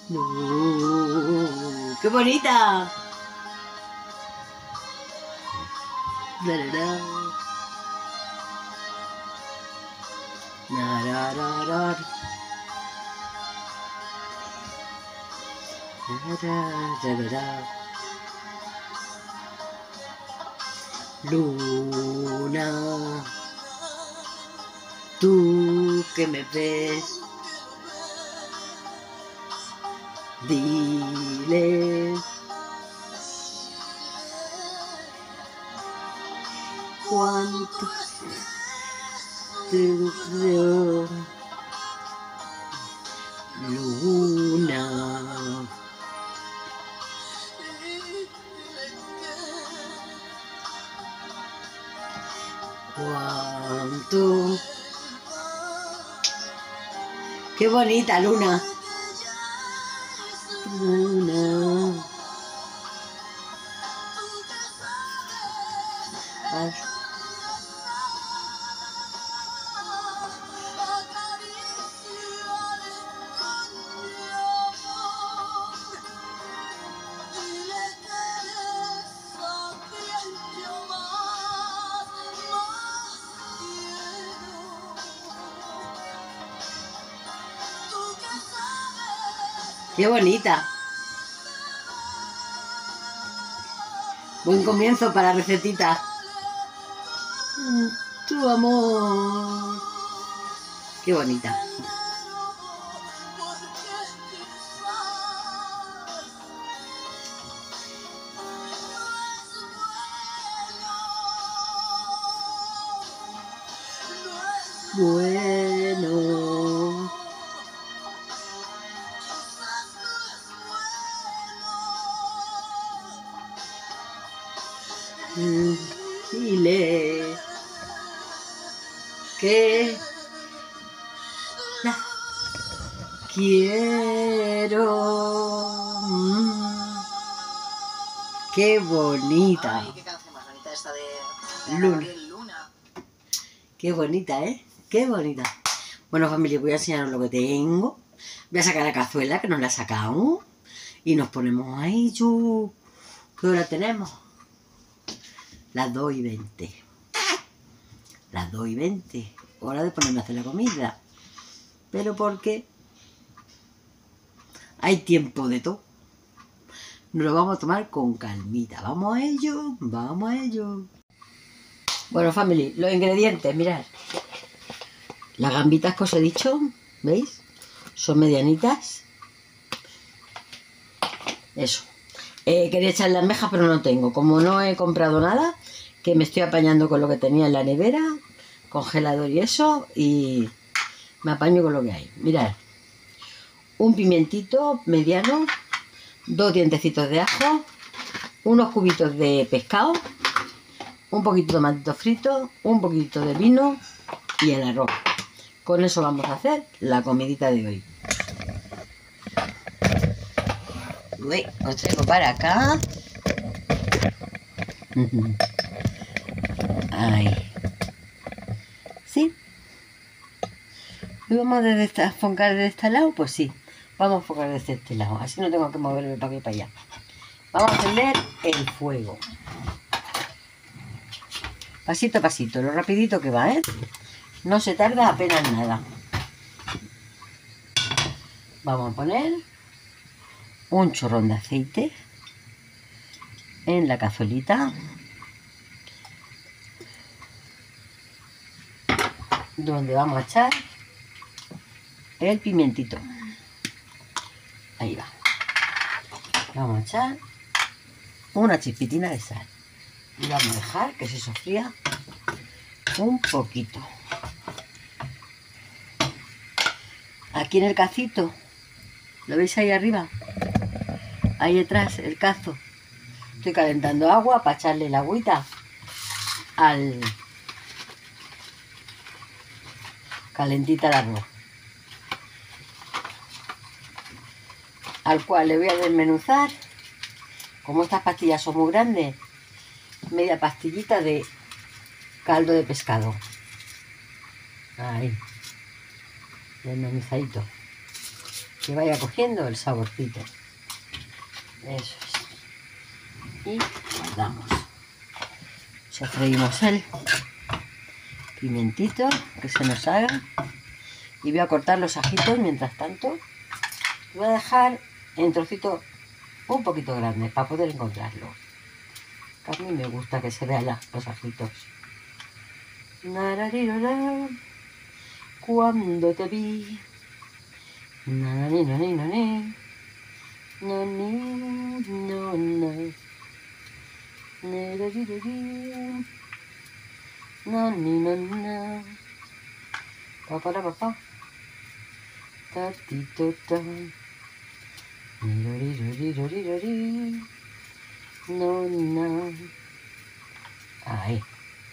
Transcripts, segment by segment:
No, ¡qué bonita! Luna, tú que me ves, dile cuánto te deseo. Luna, cuánto. Qué bonita, Luna. Luna. Ay. ¡Qué bonita! Buen comienzo para recetita. Tu amor. ¡Qué bonita! Bueno. Dile que la quiero. Qué bonita. Ay, qué canción más bonita esta de Luna. Qué bonita, ¿eh? Qué bonita. Bueno, familia, voy a enseñaros lo que tengo. Voy a sacar la cazuela, que nos la sacamos. Y nos ponemos ahí, yo. ¿Qué hora tenemos? Las 2:20. Las 2:20. Hora de ponerme a hacer la comida. Pero porque hay tiempo de todo. Nos lo vamos a tomar con calmita. Vamos a ello, vamos a ello. Bueno, family, los ingredientes, mirad. Las gambitas que os he dicho, ¿veis? Son medianitas. Eso. Quería echarle almejas, pero no tengo. Como no he comprado nada, que me estoy apañando con lo que tenía en la nevera, congelador y eso, y me apaño con lo que hay. Mirad. Un pimientito mediano, 2 dientecitos de ajo, unos cubitos de pescado, un poquito de tomatito frito, un poquito de vino y el arroz. Con eso vamos a hacer la comidita de hoy. Uy, os traigo para acá. Ahí. ¿Sí? ¿Y vamos a enfocar de este lado? Pues sí, vamos a enfocar desde este lado. Así no tengo que moverme para aquí y para allá. Vamos a encender el fuego. Pasito a pasito, lo rapidito que va, ¿eh? No se tarda apenas nada. Vamos a poner un chorrón de aceite en la cazuelita, donde vamos a echar el pimientito. Ahí va. Vamos a echar una chispitina de sal y vamos a dejar que se sofría un poquito. Aquí en el cacito, ¿lo veis ahí arriba? Ahí detrás, el cazo. Estoy calentando agua para echarle la agüita al calentita el arroz, al cual le voy a desmenuzar, como estas pastillas son muy grandes, media pastillita de caldo de pescado. Ahí, desmenuzadito. que vaya cogiendo el saborcito. Eso es. Y guardamos. Sofreímos el pimentito, que se nos haga. Y voy a cortar los ajitos mientras tanto. Voy a dejar en trocitos un poquito grandes para poder encontrarlo. A mí me gusta que se vean los ajitos. Nararirora, cuando te vi. Nani, nani, nani. Nani, no, no. Nararirori. Nani, no, no. Papá, papá. Tatito, tan. Nirorirorirori. No, no. Ahí.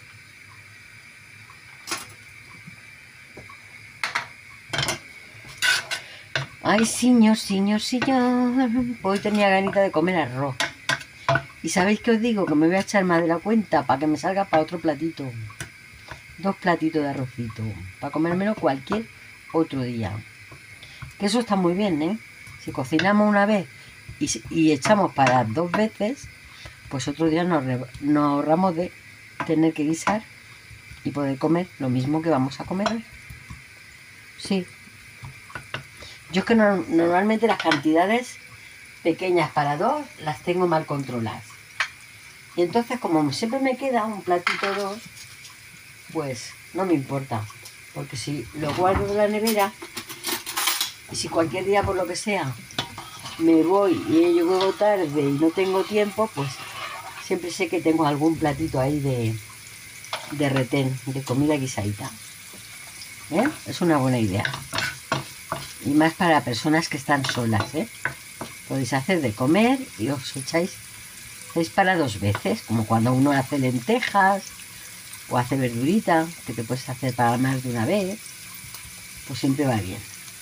Ay, señor, señor, señor. Hoy tenía ganita de comer arroz. ¿Y sabéis qué os digo? Que me voy a echar más de la cuenta para que me salga para otro platito. 2 platitos de arrocito. Para comérmelo cualquier otro día. Que eso está muy bien, ¿eh? Si cocinamos una vez y echamos para 2 veces, pues otro día nos ahorramos de tener que guisar y poder comer lo mismo que vamos a comer hoy. Sí. Yo es que normalmente las cantidades pequeñas para 2 las tengo mal controladas. Y entonces, como siempre me queda un platito 2, pues no me importa. Porque si lo guardo en la nevera y si cualquier día por lo que sea me voy y llego tarde y no tengo tiempo, pues siempre sé que tengo algún platito ahí de retén, de comida guisadita. ¿Eh? Es una buena idea. Y más para personas que están solas, ¿eh? Podéis hacer de comer y os echáis para 2 veces, como cuando uno hace lentejas o hace verdurita, que te puedes hacer para más de una vez, pues siempre va bien.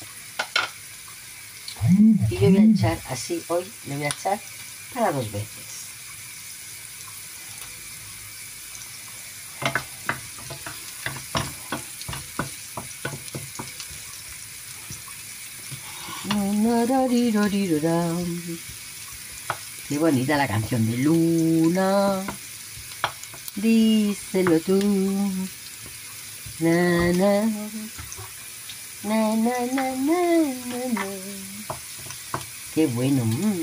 Y yo voy a echar así, hoy le voy a echar para 2 veces. Qué bonita la canción de Luna. Díselo tú. Na, na. Na, na, na, na, na, na. Qué bueno.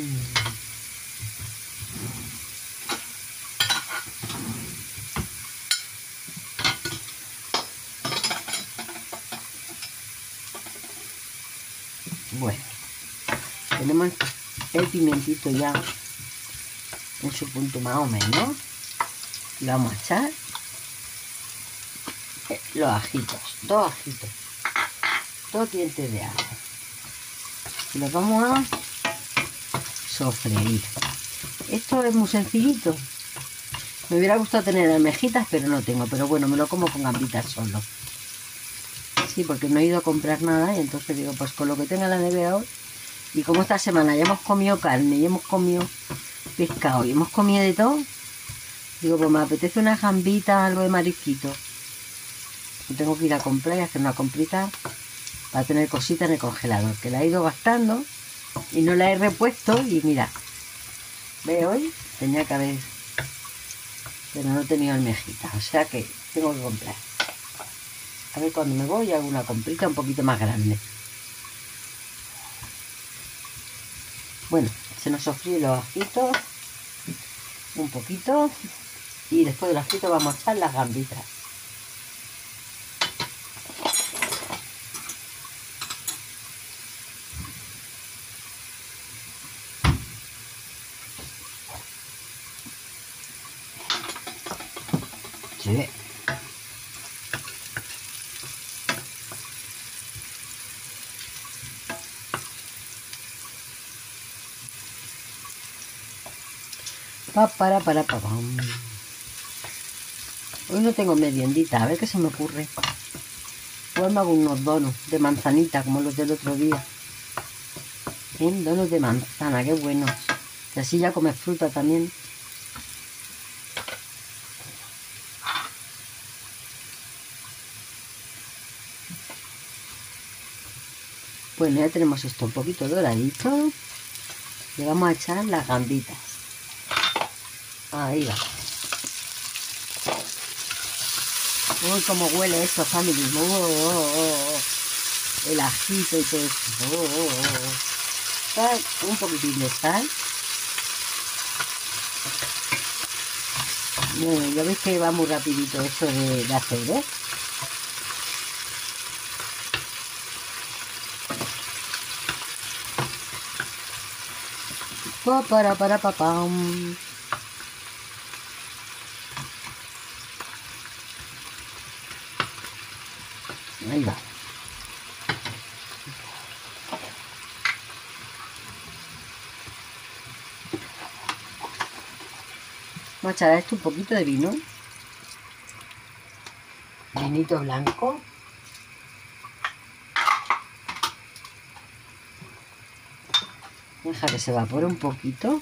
Bueno, tenemos el pimentito ya en su punto más o menos. Le vamos a echar los ajitos, 2 ajitos, 2 dientes de ajo. Y los vamos a sofreír. Esto es muy sencillito. Me hubiera gustado tener almejitas, pero no tengo. Pero bueno, me lo como con gambitas solo. Sí, porque no he ido a comprar nada y entonces digo, pues con lo que tenga en la nevera hoy. Y como esta semana ya hemos comido carne y hemos comido pescado y hemos comido de todo, digo, pues me apetece una gambita, algo de marisquito. Y tengo que ir a comprar y hacer una comprita para tener cositas en el congelador, que la he ido gastando y no la he repuesto. Y mira, ve, hoy tenía que haber, pero no he tenido almejitas, o sea que tengo que comprar. A ver, cuando me voy hago una comprita un poquito más grande. Bueno, se nos sofríen los ajitos un poquito y después de los ajitos vamos a echar las gambitas. Sí. Pam. Hoy no tengo meriendita, a ver qué se me ocurre. Pues me hago unos donuts de manzanita, como los del otro día. Donuts de manzana, qué buenos. Y así ya comes fruta también. Bueno, ya tenemos esto un poquito doradito. Le vamos a echar las gambitas. Ahí va. Uy, cómo huele esto, family. El ajito y todo esto. Un poquitín de sal. Bueno, ya veis que va muy rapidito esto de hacer, ¿eh? Pam. Ahí va. Vamos a echar a esto un poquito de vino. Vinito blanco. Deja que se evapore un poquito.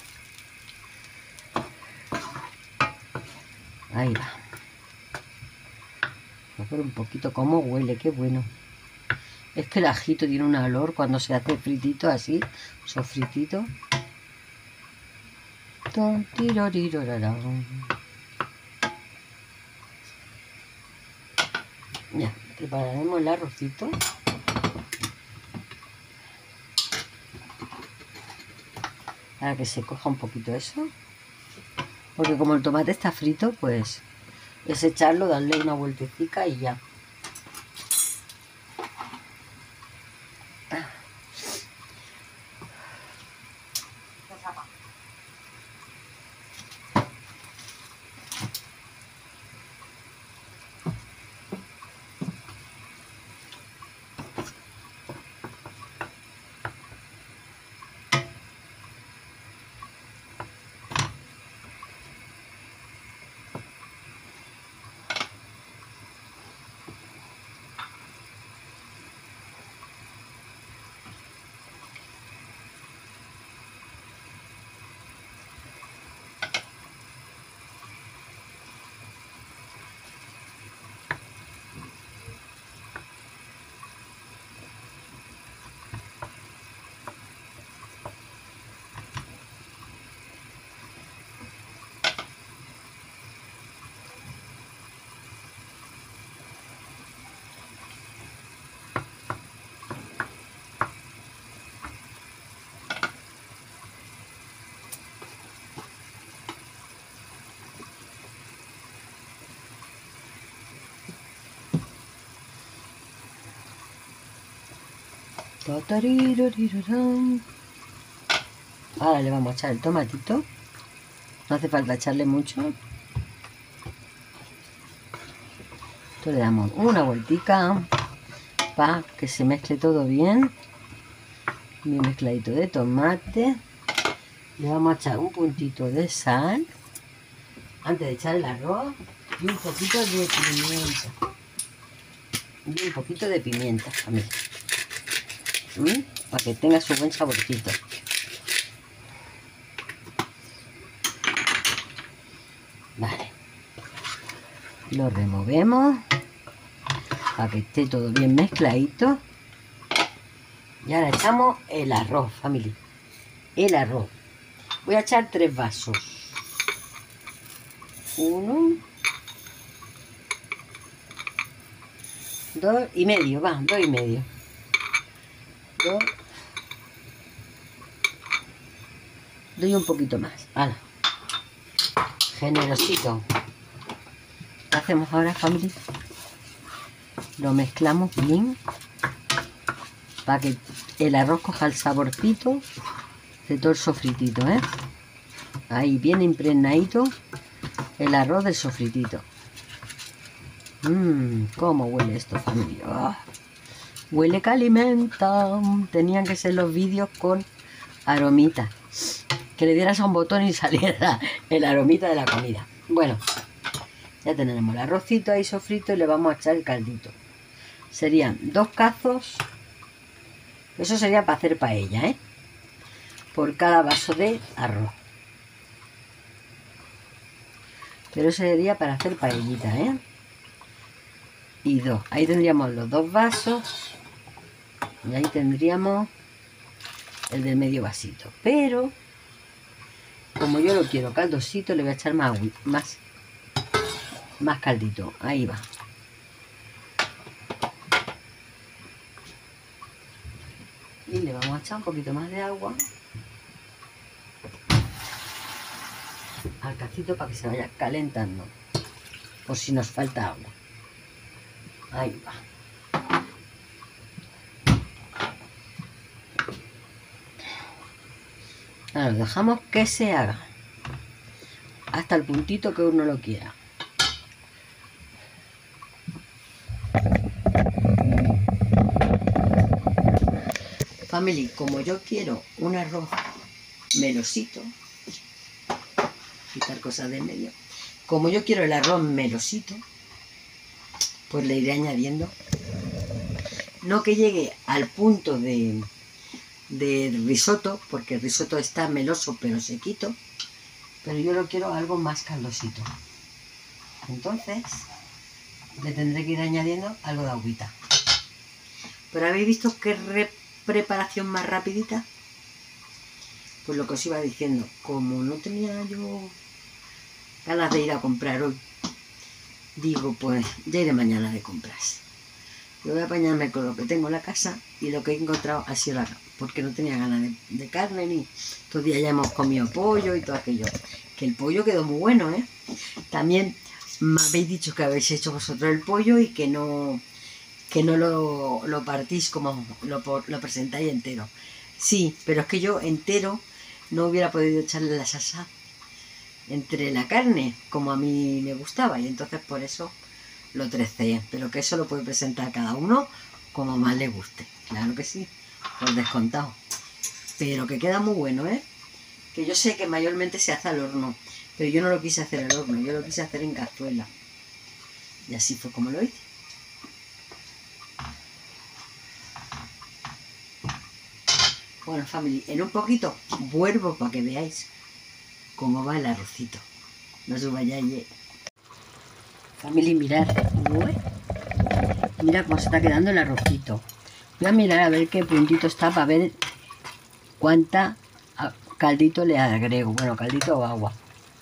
Ahí va. Evapore un poquito. ¿Cómo huele? Qué bueno. Es que el ajito tiene un olor cuando se hace fritito así, sofritito. Ya, prepararemos el arrocito. Para que se coja un poquito eso. Porque como el tomate está frito, pues es echarlo, darle una vueltecita y ya. Ahora le vamos a echar el tomatito. No hace falta echarle mucho. Esto le damos una vueltica para que se mezcle todo bien. Bien mezcladito de tomate. Le vamos a echar un puntito de sal antes de echar el arroz y un poquito de pimienta. Y un poquito de pimienta también. Para que tenga su buen saborcito. Vale. Lo removemos para que esté todo bien mezcladito. Y ahora echamos el arroz, family. El arroz. Voy a echar 3 vasos. 1, 2 y medio, va, 2 y medio. 2. Doy un poquito más. Ahora. Generosito. ¿Qué hacemos ahora, family? Lo mezclamos bien para que el arroz coja el saborcito de todo el sofritito, ¿eh? Ahí bien impregnadito el arroz del sofritito. Cómo huele esto, familia. Oh, huele que alimenta. Tenían que ser los vídeos con aromita. Que le dieras a un botón y saliera el aromita de la comida. Bueno, ya tenemos el arrocito ahí sofrito y le vamos a echar el caldito. Serían 2 cazos. Eso sería para hacer paella, ¿eh? Por cada vaso de arroz. Pero eso sería para hacer paellita, ¿eh? Y 2. Ahí tendríamos los 2 vasos. Y ahí tendríamos el del medio vasito. Pero, como yo lo quiero caldosito, le voy a echar más caldito. Ahí va. Y le vamos a echar un poquito más de agua al cacito para que se vaya calentando. Por si nos falta agua. Ahí va. Ahora lo dejamos que se haga hasta el puntito que uno lo quiera. Family, como yo quiero un arroz melosito, quitar cosas de en medio, como yo quiero el arroz melosito, pues le iré añadiendo, no que llegue al punto de risotto, porque el risotto está meloso pero sequito, pero yo lo quiero algo más caldosito. Entonces le tendré que ir añadiendo algo de agüita. Pero habéis visto qué preparación más rapidita. Pues lo que os iba diciendo, como no tenía yo ganas de ir a comprar hoy, digo, pues ya iré mañana de compras. Yo voy a apañarme con lo que tengo en la casa, y lo que he encontrado ha sido porque no tenía ganas de carne, ni estos días ya hemos comido pollo y todo aquello. Que el pollo quedó muy bueno, ¿eh? También me habéis dicho que habéis hecho vosotros el pollo y que no lo partís como lo presentáis entero. Sí, pero es que yo entero no hubiera podido echarle la salsa entre la carne como a mí me gustaba, y entonces por eso lo treceé, pero que eso lo puede presentar cada uno como más le guste, claro que sí, por descontado, pero que queda muy bueno, ¿eh? Que yo sé que mayormente se hace al horno, pero yo no lo quise hacer al horno, yo lo quise hacer en cazuela, y así fue como lo hice. Bueno, family, en un poquito vuelvo para que veáis cómo va el arrocito, no os vayáis. Family, mirad, mira cómo se está quedando el arrocito. Voy a mirar a ver qué puntito está para ver cuánta caldito le agrego. Bueno, caldito o agua.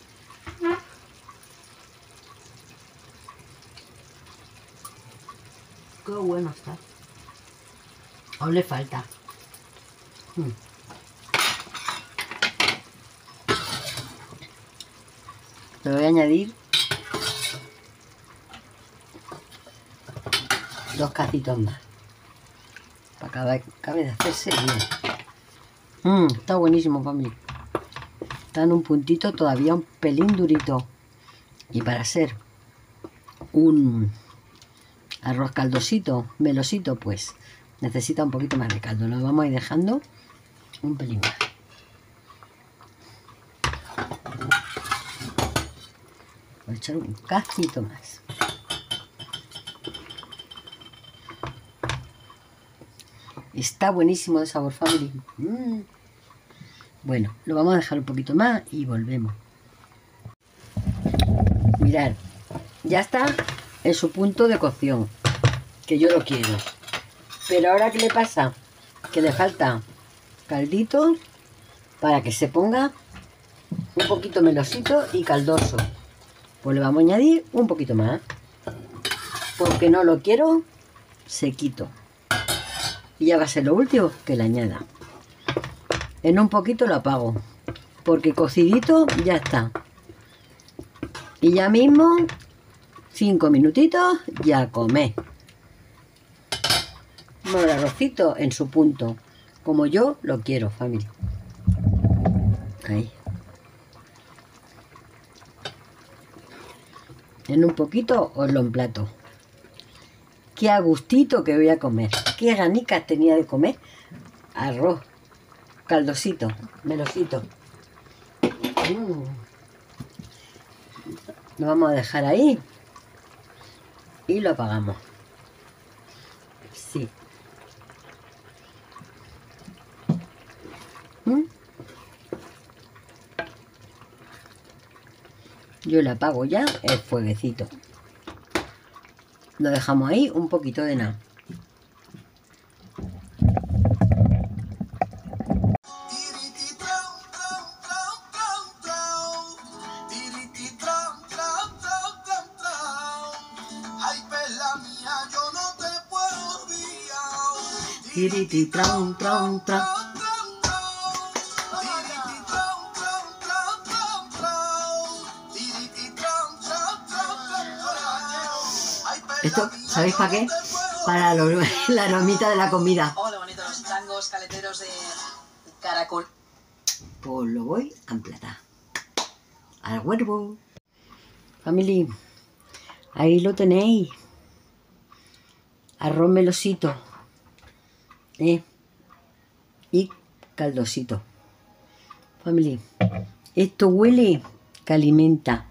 Qué bueno está. Aún le falta. Le voy a añadir 2 cacitos más para acabe de hacerse bien. Está buenísimo, familia. Está en un puntito todavía un pelín durito, y para ser un arroz caldosito, melosito, pues necesita un poquito más de caldo. Lo vamos a ir dejando un pelín más. Voy a echar un cachito más. Está buenísimo de sabor, family. Bueno, lo vamos a dejar un poquito más y volvemos. Mirad, ya está en su punto de cocción, que yo lo quiero. Pero ahora, ¿qué le pasa? Que le falta caldito para que se ponga un poquito melosito y caldoso. Pues le vamos a añadir un poquito más, porque no lo quiero sequito. Y ya va a ser lo último que le añada. En un poquito lo apago, porque cocidito ya está. Y ya mismo, 5 minutitos, ya comé. Bueno, el arrocito en su punto, como yo lo quiero, familia. Ahí. En un poquito os lo emplato. Qué a gustito que voy a comer. Qué ganicas tenía de comer arroz caldosito, melosito. Lo vamos a dejar ahí y lo apagamos. Sí. Yo le apago ya el fueguecito. Lo dejamos ahí un poquito de nada. Tiriti, tron, tron, tron. Esto, ¿sabéis para qué? Para la aromita de la comida. Oh, qué bonito, los changos caleteros de caracol. Pues lo voy a emplatar. Al huevo. Family, ahí lo tenéis. Arroz melosito. Y caldosito. Family, esto huele que alimenta.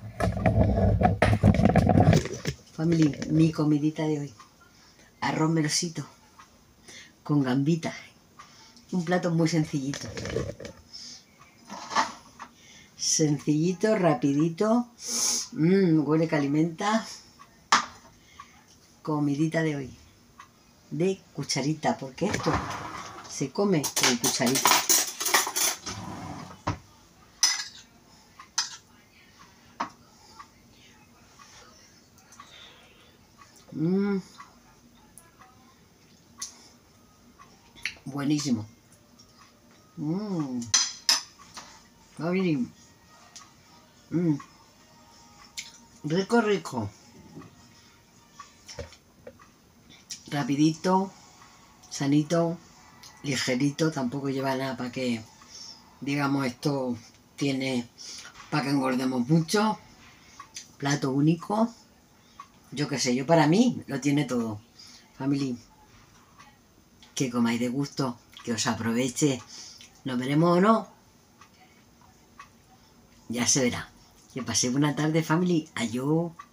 Family, mi comidita de hoy. Arroz melosito con gambitas. Un plato muy sencillito. Sencillito, rapidito. Huele que alimenta. Comidita de hoy. De cucharita, porque esto se come con cucharita. Buenísimo. Rico, rico. Rapidito, sanito, ligerito. Tampoco lleva nada para que, digamos, esto tiene para que engordemos mucho. Plato único. Yo qué sé, yo para mí lo tiene todo. Family, que comáis de gusto, que os aproveche. ¿Nos veremos o no? Ya se verá. Que paséis buena tarde, family. Adiós.